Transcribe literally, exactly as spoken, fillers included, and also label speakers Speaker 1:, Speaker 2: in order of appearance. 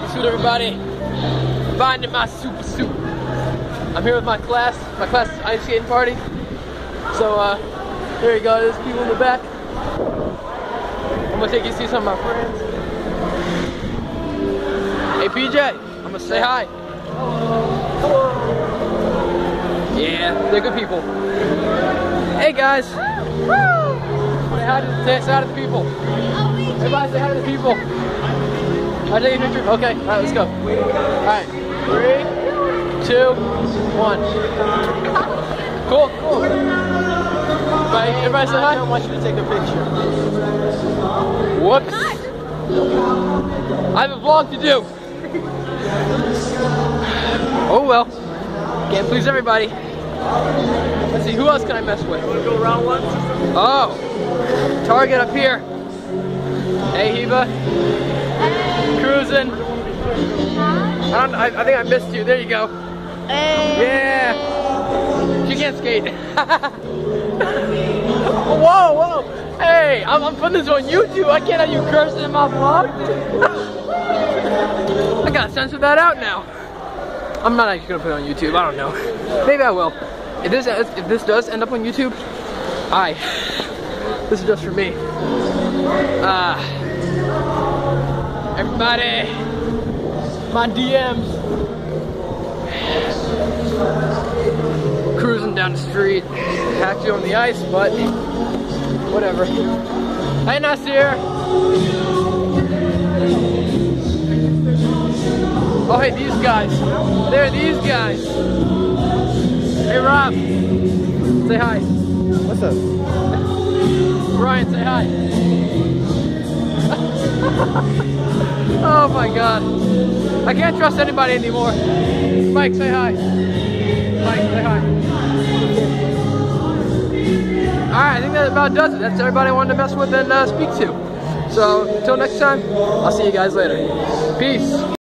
Speaker 1: suit, everybody. Finding my super suit. I'm here with my class. My class is ice skating party. So uh, there you go. There's people in the back. I'm gonna take you to see some of my friends. Hey P J, I'm gonna say hi. Hello. Yeah, they're good people. Hey guys. Say hi to, say hi to the people. Everybody say hi to the people. I'll take a picture. Okay, alright, let's go. Alright, three, two, one. Cool, cool. Everybody, everybody say hi.
Speaker 2: I don't want you to take a picture.
Speaker 1: Whoops. I have a vlog to do. Oh well. Can't please everybody. Let's see, who else can I mess with?
Speaker 2: Want to go round one?
Speaker 1: Oh, Target up here. Hey Heba. Cruising. I don't. I, I think I missed you. There you go.
Speaker 3: Hey.
Speaker 1: Yeah. She can't skate. Whoa, whoa. Hey, I'm, I'm putting this on YouTube. I can't have you cursing in my vlog. I gotta censor that out now. I'm not actually gonna put it on YouTube. I don't know. Maybe I will. If this if this does end up on YouTube, I. This is just for me. Ah. Uh, everybody, my D Ms. Cruising down the street, actually on the ice, but whatever. Hey Nasir. Oh hey, these guys. There, these guys. Hey Rob. Say hi.
Speaker 2: What's up?
Speaker 1: Ryan, say hi. Oh my god. I can't trust anybody anymore. Mike, say hi. Mike, say hi. Alright, I think that about does it. That's everybody I wanted to mess with and uh, speak to. So, until next time, I'll see you guys later. Peace.